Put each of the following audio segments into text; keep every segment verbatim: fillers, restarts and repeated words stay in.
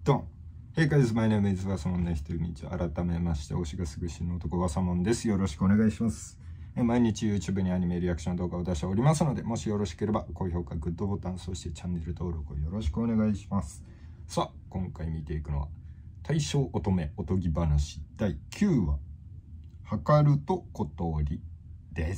ドン。Hey guys, my name is わさもんです。改めまして、推しがすぐ死ぬ男わさもんです。よろしくお願いします。毎日 YouTube にアニメリアクション動画を出しておりますので、もしよろしければ高評価、グッドボタン、そしてチャンネル登録をよろしくお願いします。さあ、今回見ていくのは、大正乙女おとぎ話だいきゅうわ、はかると小鳥です。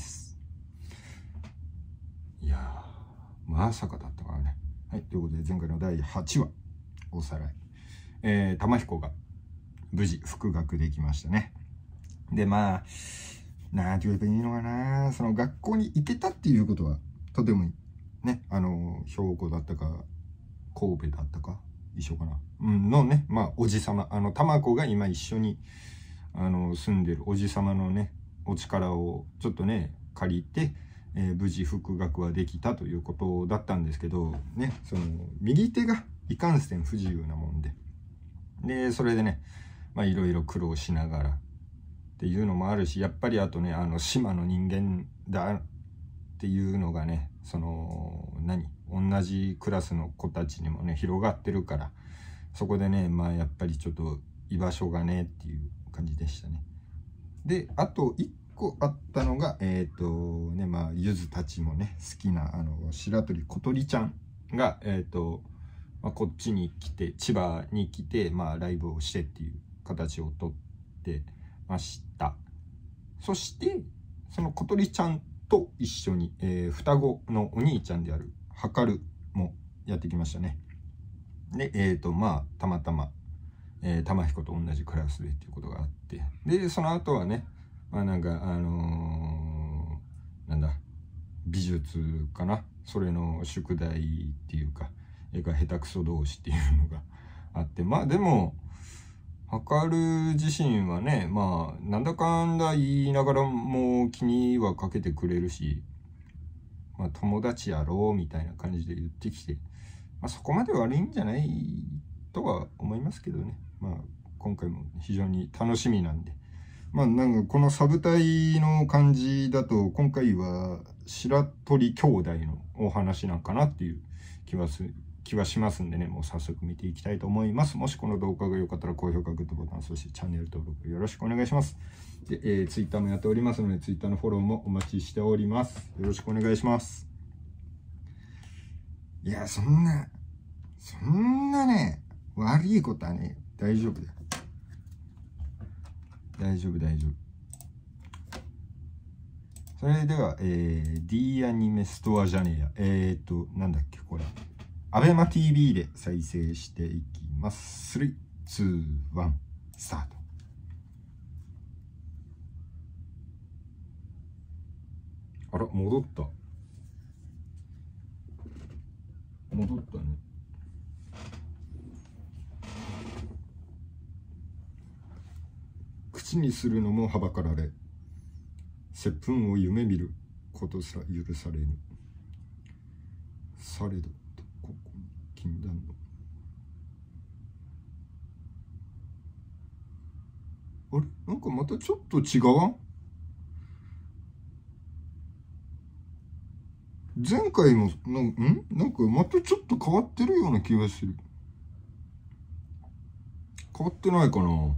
いやー、まさかだったからね。はい、ということで前回のだいはちわ、おさらい。えー、玉彦が無事復学できましたね。で、まあ、なんて言えばいいのかな、その学校に行けたっていうことはとてもいい。ね、あの、兵庫だったか、神戸だったか、一緒かな。うん、のね、まあ、おじさま、あの、玉子が今一緒に、あの、住んでるおじさまのね、お力をちょっとね、借りて、えー、無事復学はできたということだったんですけど、ね、その、右手がいかんせん不自由なもんで、で、それでね、まあいろいろ苦労しながらっていうのもあるし、やっぱりあとね、あの島の人間だっていうのがね、その、何同じクラスの子たちにもね、広がってるから、そこでね、まあやっぱりちょっと居場所がねっていう感じでしたね。で、あと一個あったのが、えっとね、まあゆずたちもね、好きな、あの、白鳥小鳥ちゃんが、えっと、まあ、こっちに来て、千葉に来て、まあ、ライブをしてっていう形をとってました。そして、その小鳥ちゃんと一緒に、えー、双子のお兄ちゃんであるはかるもやってきましたね。で、えっと、まあ、たまたま、えー、玉彦と同じクラスでっていうことがあって、で、その後はね、まあ、なんか、あのー、なんだ、美術かな、それの宿題っていうか、絵が下手くそ同士っていうのがあって、まあでも、はかる自身はね、まあ、なんだかんだ言いながらも気にはかけてくれるし、まあ友達やろうみたいな感じで言ってきて、まあそこまで悪いんじゃないとは思いますけどね。まあ今回も非常に楽しみなんで。まあなんかこのサブ隊の感じだと、今回は白鳥兄弟のお話なんかなっていう気はする。気はしますんでね、もう早速見ていきたいと思います。もしこの動画が良かったら高評価、グッドボタン、そしてチャンネル登録よろしくお願いします。で、えー、Twitter もやっておりますので、Twitter のフォローもお待ちしております。よろしくお願いします。いや、そんな、そんなね、悪いことはね、大丈夫だよ。大丈夫、大丈夫。それでは、えー、D アニメストアじゃねえや。えーと、なんだっけ、これ。アベマ ティーブイ で再生していきます。スリー、ツー、ワン、スタート。あら、戻った。戻ったね。口にするのもはばかられ、接吻を夢見ることすら許されぬ。されど、ここに禁断の。あれ、なんかまたちょっと違わん？前回もな、んなんかまたちょっと変わってるような気がする。変わってないかな？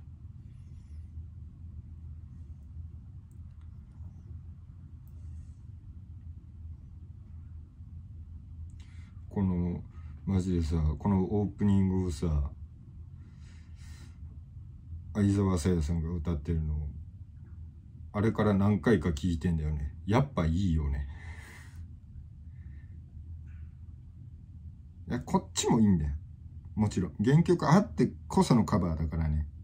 このマジでさ、このオープニングをさ、相沢さやさんが歌ってるの、あれから何回か聞いてんだよね。やっぱいいよね。いや、こっちもいいんだよ。もちろん。原曲あってこそのカバーだからね。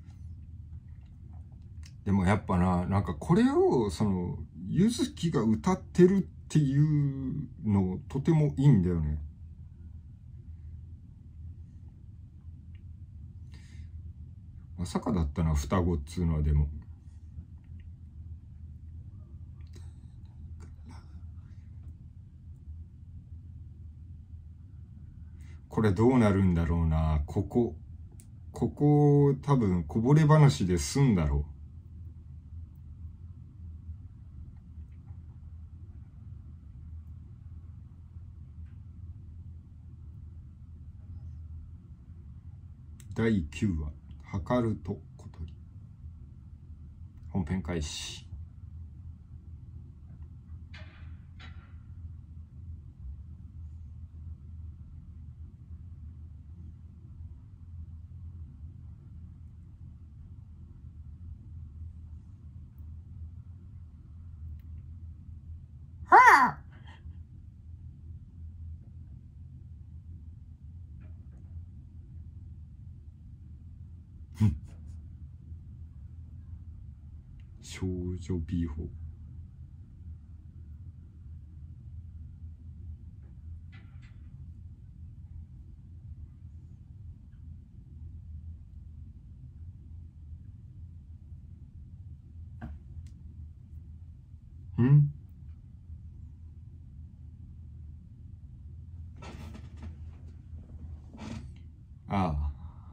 でもやっぱな、なんかこれを、その、ゆずきが歌ってるっていうの、とてもいいんだよね。まさかだったな、双子っつうのはでも。これどうなるんだろうな。ここ、ここ多分こぼれ話で済んだろう。 だいきゅうわ「測ると小鳥」。本編開始。少女美穂。んああ。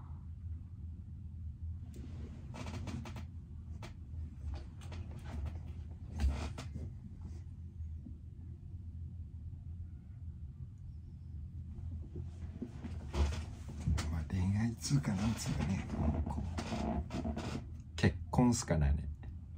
まあ恋愛つうかなんつうかね、こう結婚すかなね。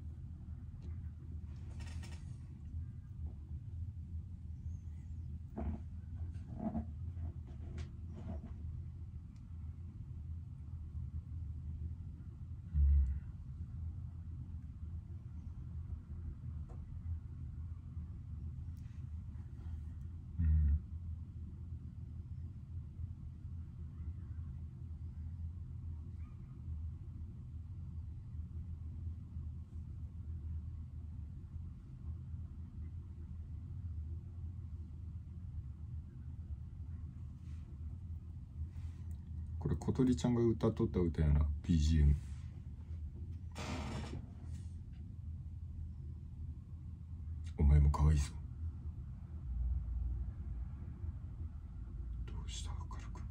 これ小鳥ちゃんが歌っとった歌やな、 ビージーエム。 お前も可愛いぞ。どうした明るく。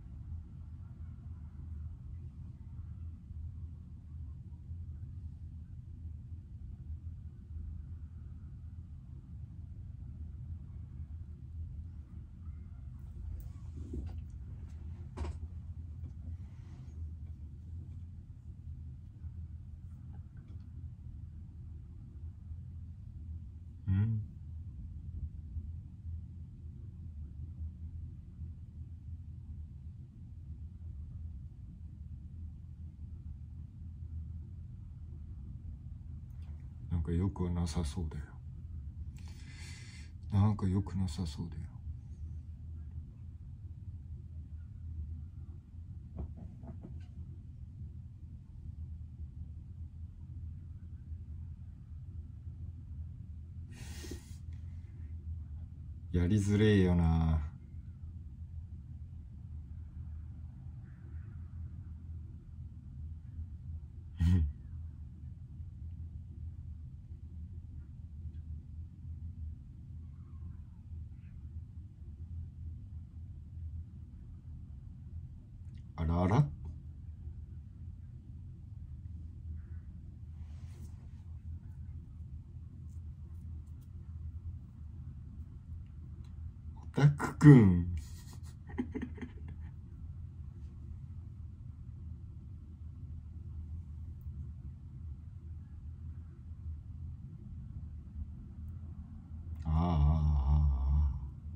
うんなんかよくはなさそうだよ。なんかよくなさそうだよ。やりづれえよな。あらあら。オタクくん。ああああ。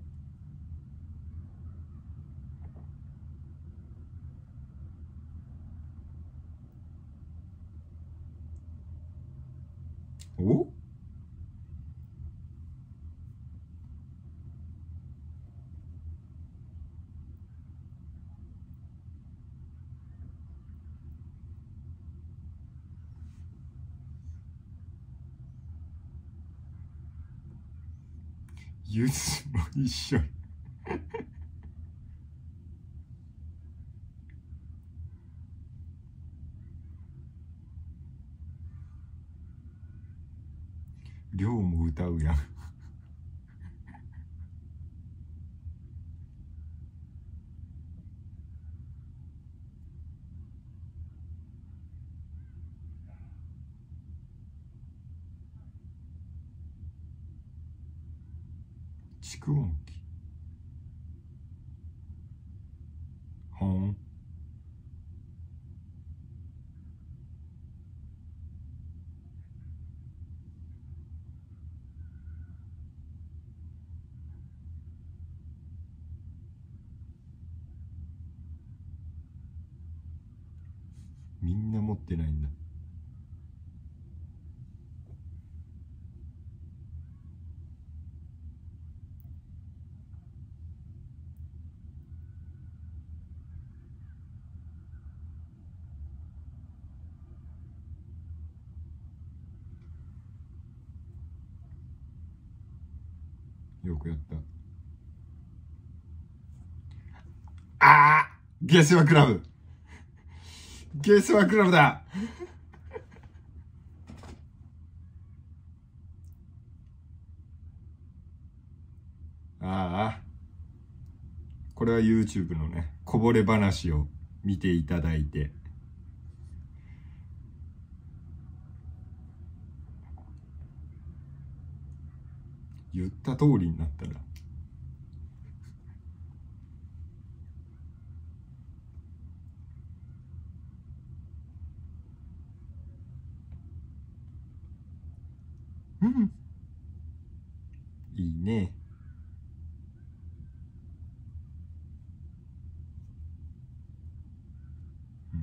おゆずも一緒。りょうも歌うやん。蓄音機。ほん。 みんな持ってないんだ。よくやった。ああ、ゲスはクラブ。ゲスはクラブだ。ああ、これは YouTube のね、こぼれ話を見ていただいて、言った通りになったら、うん、いいね。うん、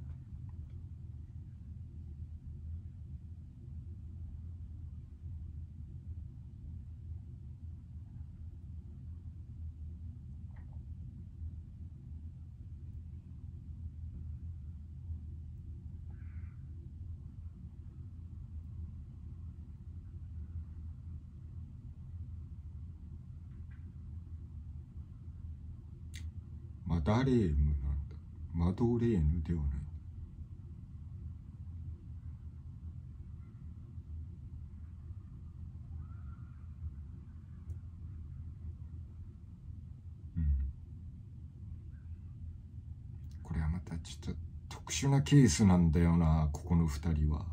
マダレーヌなんだ。マドレーヌではない。うん、これはまたちょっと特殊なケースなんだよな、ここの二人は。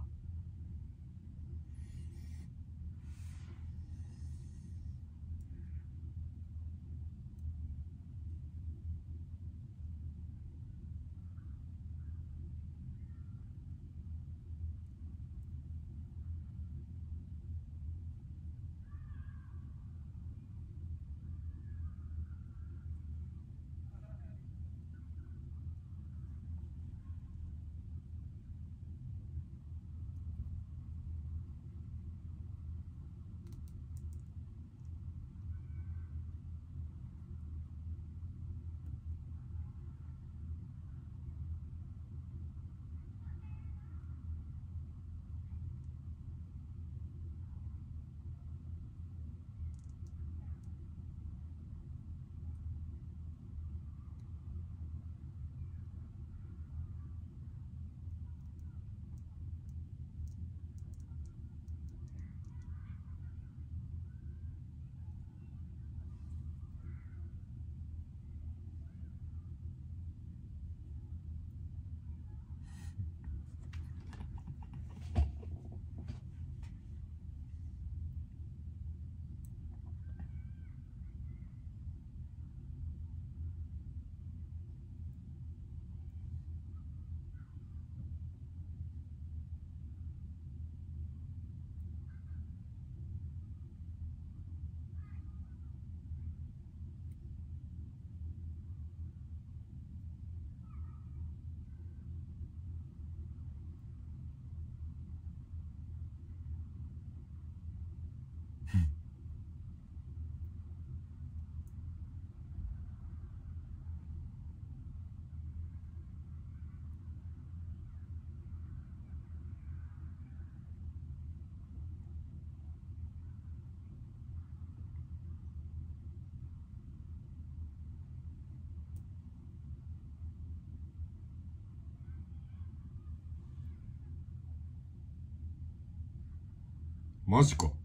マジか。ん、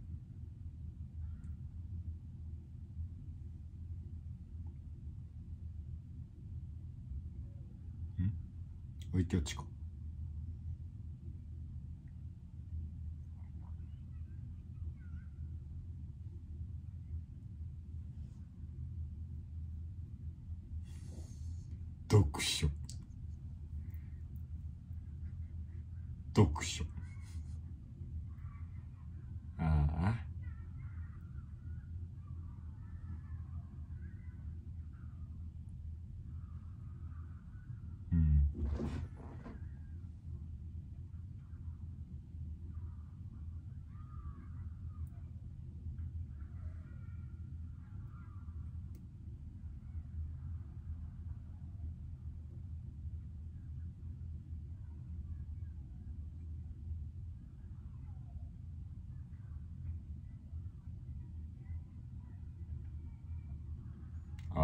アイキャッチか。読書。読書。ああ。うん。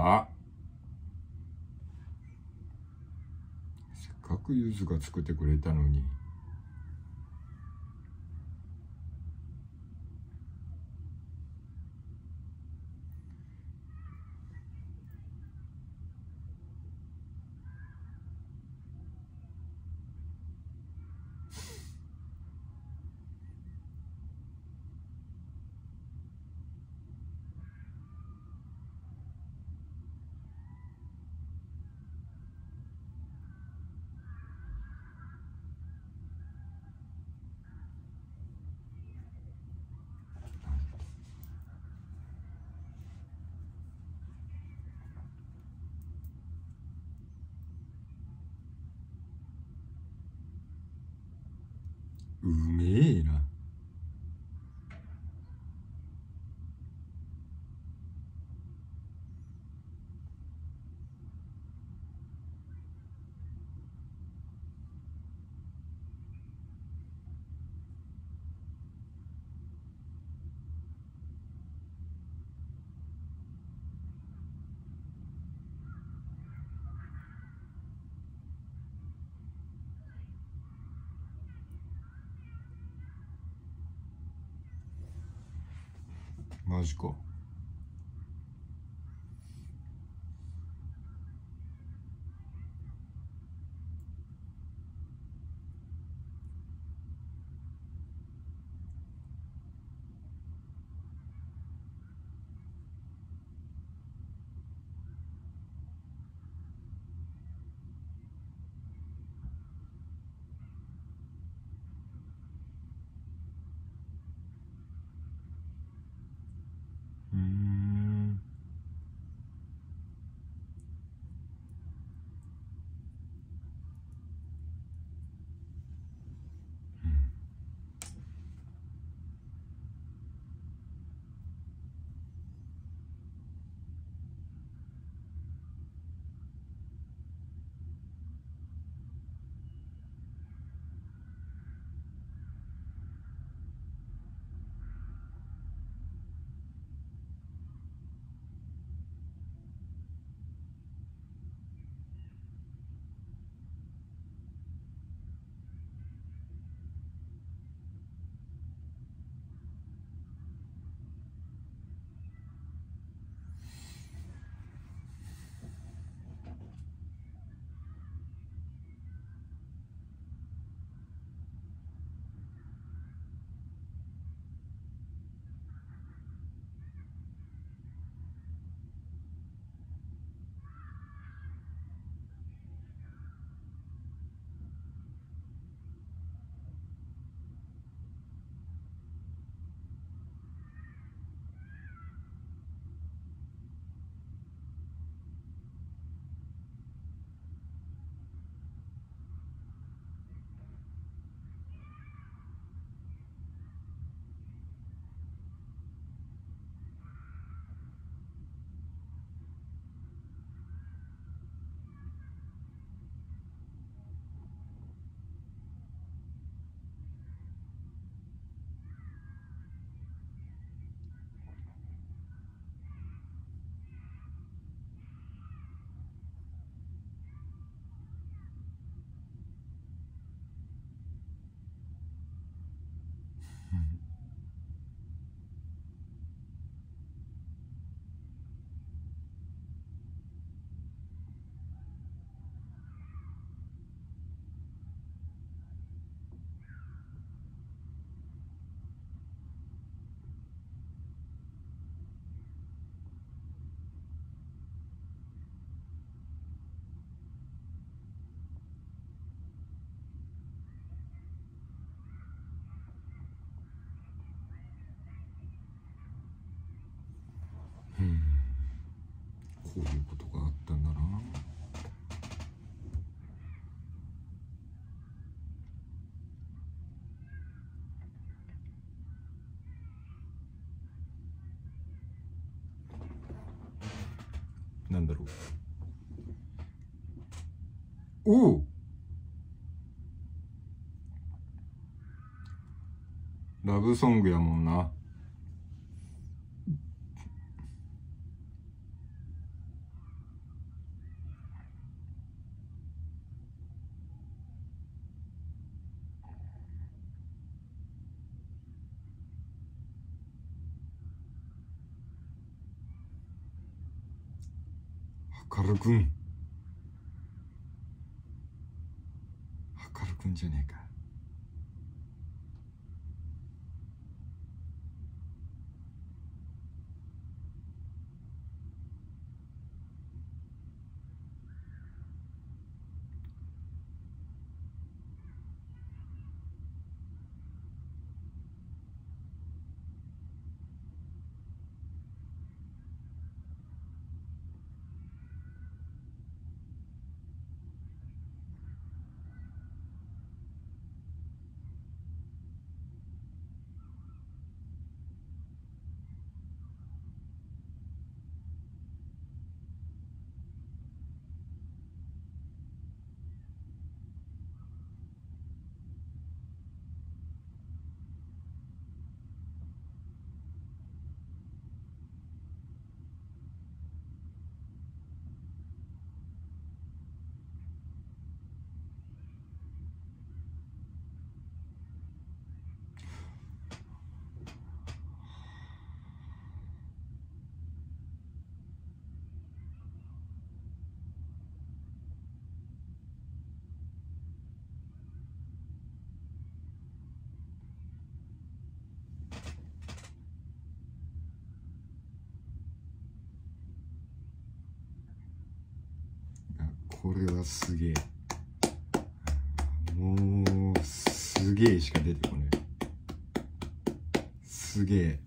か。せっかくゆずが作ってくれたのに。うめえな。マジか。うーん。うん。こういうことがあったんだな。なんだろう。おお。ラブソングやもんな。 はかるくん、はかるくんじゃねえか。これはすげえ。もうすげえしか出てこない。すげえ。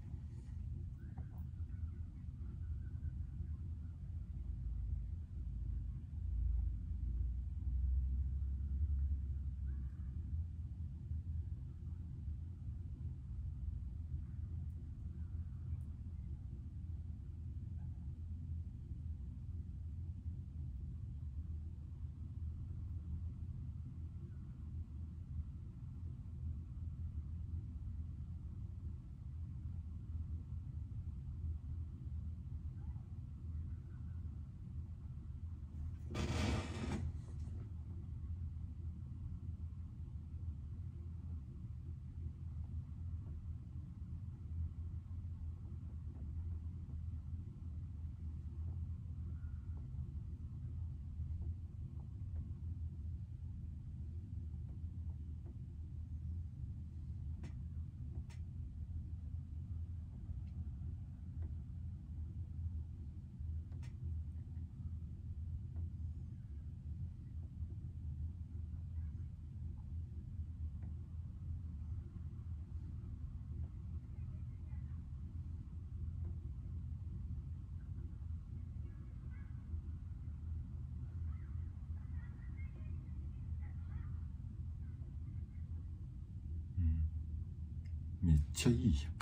めっちゃいいじゃん。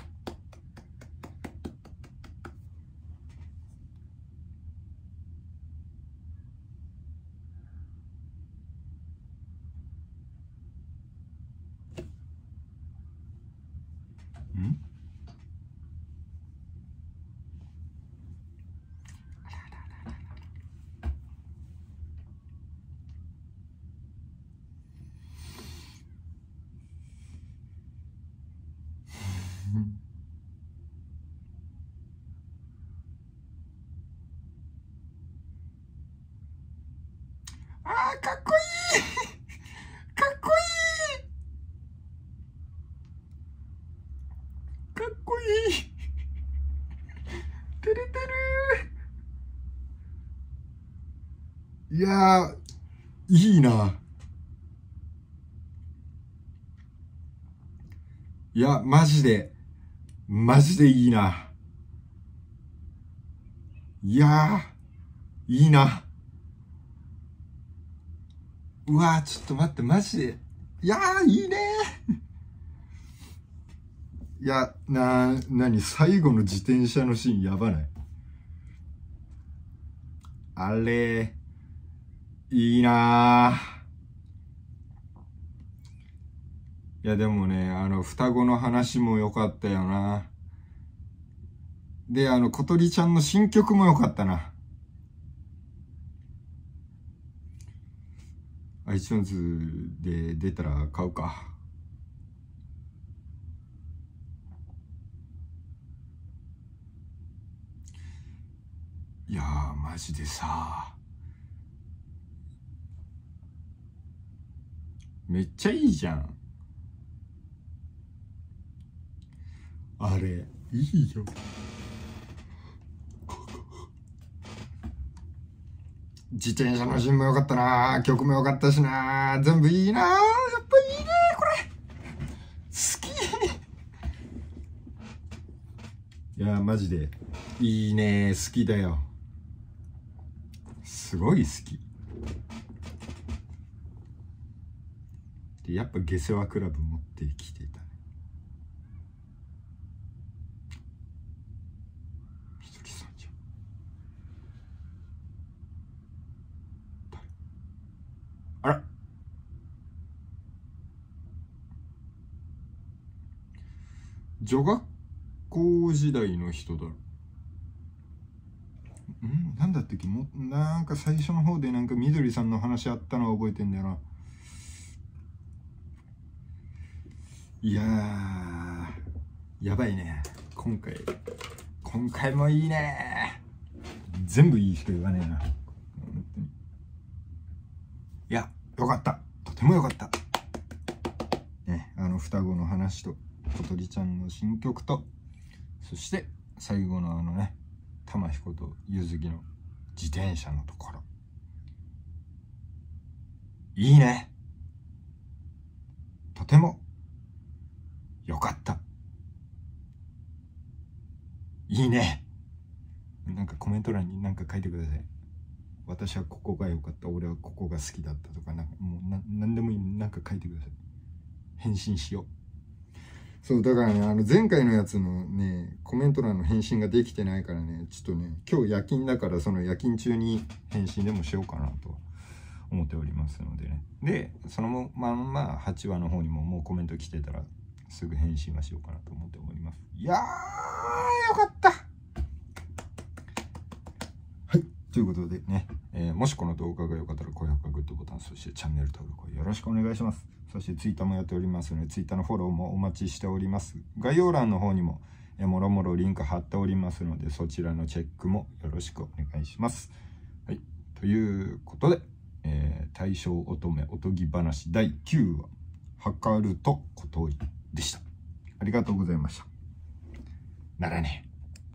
ん？あー、かっこいいかっこいいかっこいいてれてる。いやー、いいな。いや、マジで、マジでいいな。いやー、いいな。うわー、ちょっと待って、マジで。いやー、いいねー。いや、なー、なに、最後の自転車のシーンやばない？あれ、いいなー。いや、でもね、あの、双子の話も良かったよな。で、あの、小鳥ちゃんの新曲も良かったな。iTunes で出たら買うか。いやーマジでさ、めっちゃいいじゃん。あれいいよ。自転車のシーンも良かったな、曲も良かったしな、全部いいな、やっぱいいねこれ、好き。いやマジでいいね、好きだよ、すごい好きで、やっぱ下世話クラブ持ってきてたね。みどりさんじゃん。あら、女学校時代の人だろ。んなんだったっけ、もなんか最初の方でなんかみどりさんの話あったのは覚えてんだよな。いやーやばいね、今回今回もいいね、全部いいしか言わねえな、本当に。いやよかった、とてもよかったね。あの双子の話と小鳥ちゃんの新曲と、そして最後のあのね玉彦とゆずきの自転車のところ、いいね、とてもよかった、いいね。なんかコメント欄に何か書いてください。私はここが良かった、俺はここが好きだったとか、なんかもうな何でもいい、なんか書いてください。返信しよう。そうだからね、あの前回のやつのねコメント欄の返信ができてないからね、ちょっとね今日夜勤だから、その夜勤中に返信でもしようかなと思っておりますのでね。でそのまんまはちわの方にももうコメント来てたらすぐ返信はしようかなと思っております。いやーよかった。はい、ということでね、えー、もしこの動画が良かったら高評価、グッドボタン、そしてチャンネル登録をよろしくお願いします。そしてツイッターもやっておりますので、ツイッターのフォローもお待ちしております。概要欄の方にもえー、もろもろリンク貼っておりますので、そちらのチェックもよろしくお願いします。はい、ということで、えー、大正乙女おとぎ話だいきゅうわ、はかると小鳥でした。ありがとうございました。ならね。